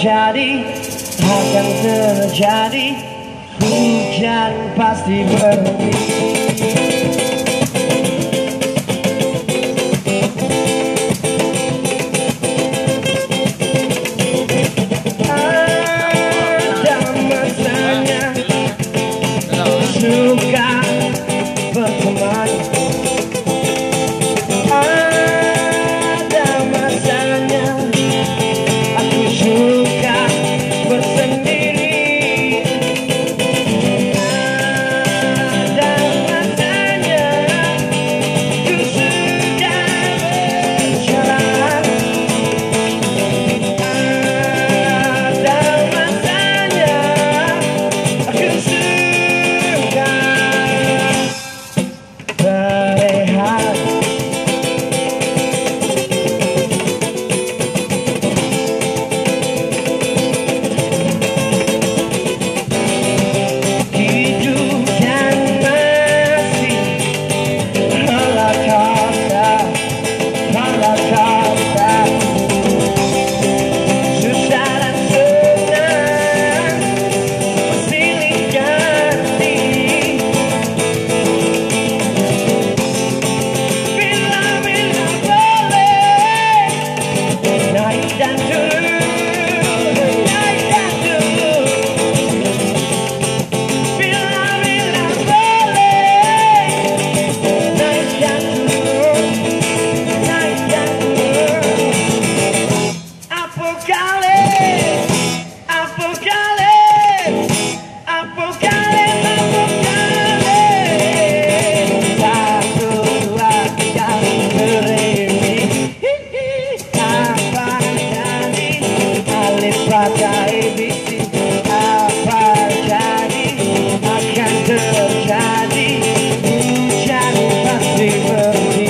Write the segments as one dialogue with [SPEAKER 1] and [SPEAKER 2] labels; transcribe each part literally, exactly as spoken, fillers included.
[SPEAKER 1] terjadi, akan terjadi. Hujan pasti berhenti. Ada masanya suka berteman. Ada masanya aku suka bersendiri. Ada masanya ku suka berjalan. Ada masanya aku suka berehat. Hidup yang masih melakasa, melakasa. Susah dan senang bersilih ganti. Bila-bila boleh naik dan turun, naik dan turun. Bila-bila boleh naik dan turun, naik dan turun. Apokalips, apokalips, apokalips, apokalips. Satu, dua, tiga, beriring. Apa jadi alif kata A B C? Apa jadi akan terjadi? Hujan pasti berhenti.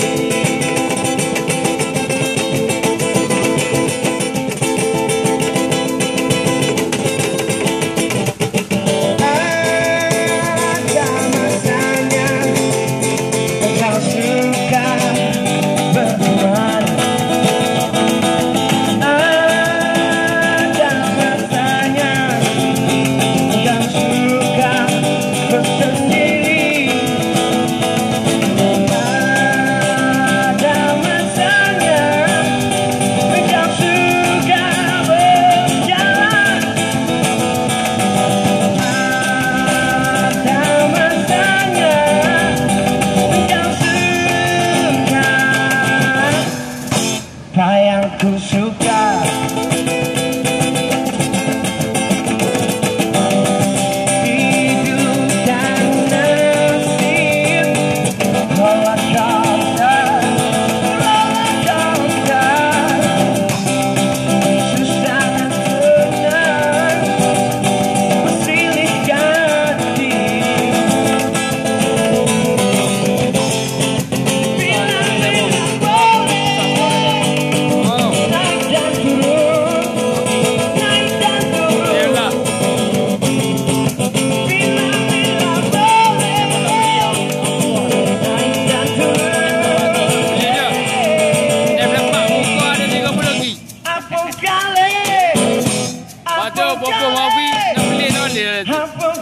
[SPEAKER 1] Ada masanya kau suka berteman. Ada masanya kau suka bersendiri. Ada masanya kau suka berjalan. Ada masanya kau suka apa yang ku suka. Hidup dan nasib roller coaster, roller coaster. Susah dan senang bersilih ganti. Bila-bila boleh naik dan turun, naik dan turun. Bila-bila boleh naik dan turun. Apokalips,
[SPEAKER 2] Baca pokok wawi nak beli nak beli.
[SPEAKER 1] apokalips.